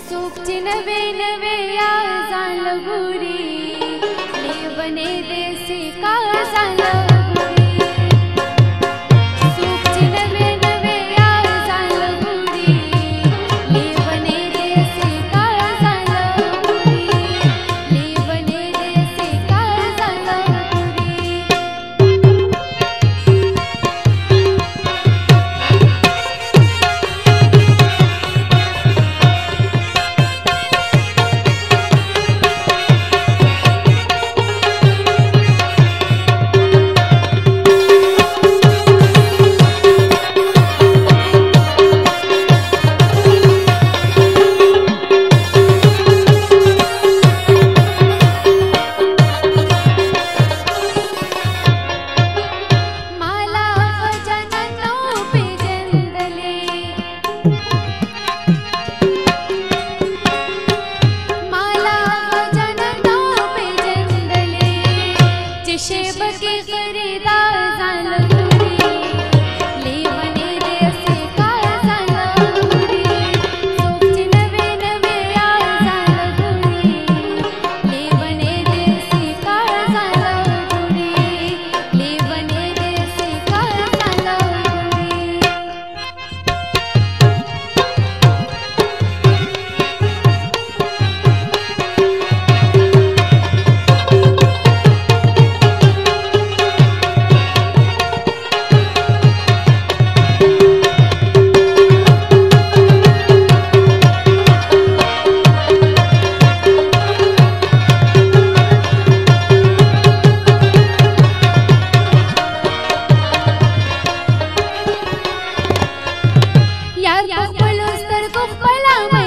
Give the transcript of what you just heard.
सूपची नवे नवे याजान गुरी ले बने देसी काजान गुरी सूपची नवे नवे याजान गुरी ले बने देसी काजान गुरी ले बने देसी काजान गुरी शेब के खरीदार जान गुरी ले बने देसी काजान गुरी सूपची नवे नवे याजान गुरी ले बने देसी काजान गुरी ले बने देसी काजान गुरी यार को पलूस तर को पला